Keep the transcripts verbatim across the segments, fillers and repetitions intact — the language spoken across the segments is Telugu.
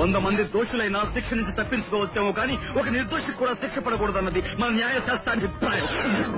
వంద మంది దోషులైనా శిక్ష నుంచి తప్పించుకోవచ్చేమో కానీ ఒక నిర్దోషికి కూడా శిక్ష పడకూడదన్నది మన న్యాయశాస్త్రానికి అభిప్రాయం.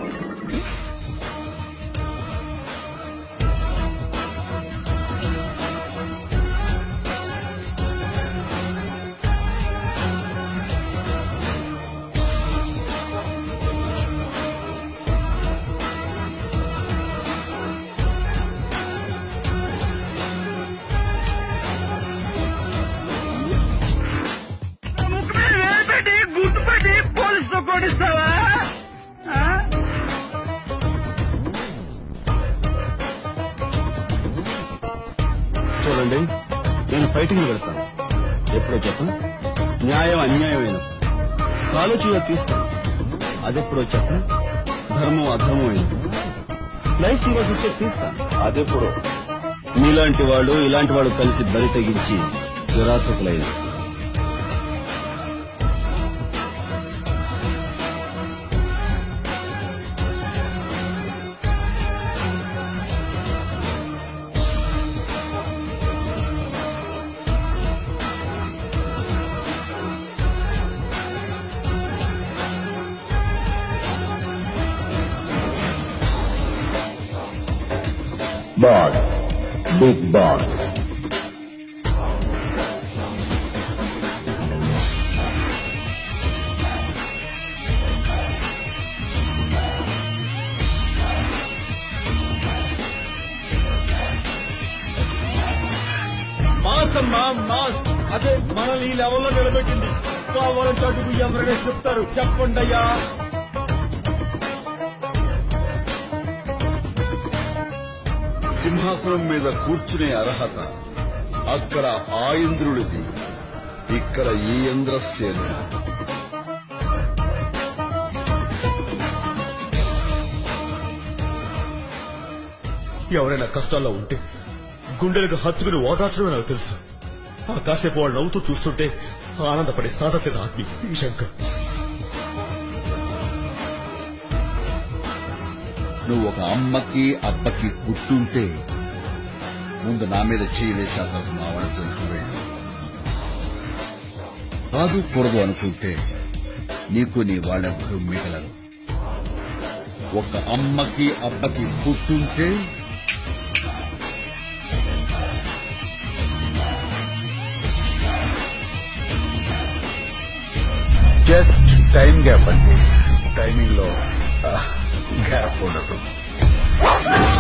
చూడండి, నేను ఫైటింగ్ పెడతాను. ఎప్పుడో చెప్పను. న్యాయం అన్యాయమైన కాలుచీలో తీస్తాను. అదెప్పుడో చెప్పను. ధర్మం అధర్మమైన లైఫ్ సింగల్స్ వస్తే తీస్తాను. అదెప్పుడో మీలాంటి వాళ్ళు ఇలాంటి వాళ్ళు కలిసి బరి తెగించి విరాసకులైన Boss, big boss. మాస్ అమ్మా మాస్, అదే మనల్ని ఈ లెవెల్లో నిలబెట్టింది. కావాలంటే అడుగు ఎవరైనా చెప్తారు, చెప్పండి అయ్యా. సింహాసనం మీద కూర్చునే అర్హత అక్కడ ఆ ఇంద్రుడిది, ఇక్కడ ఈ ఇంద్రసేన. ఎవరైనా కష్టాల్లో ఉంటే గుండెలకు హత్తుకుని ఓదార్చడమే నాకు తెలుసు. ఆ కాసేపు వాళ్ళు నవ్వుతూ చూస్తుంటే ఆనందపడే సాధసిన ఆత్మీ ఈ శంకర్. నువ్వు ఒక అమ్మకి అబ్బకి పుట్టుంటే ముందు నా మీద చేయి వేసి ఆ తర్వాత మా వాళ్ళ జంతువు వెళ్ళి కాదు కూడదు అనుకుంటే నీకు నీ వాళ్ళెవ్వరూ మిగలరు. ఒక అమ్మకి అబ్బకి పుట్టుంటే జస్ట్ టైం గ్యాప్ అండి. టైమింగ్ లో గ్యాప్ ఉండదు.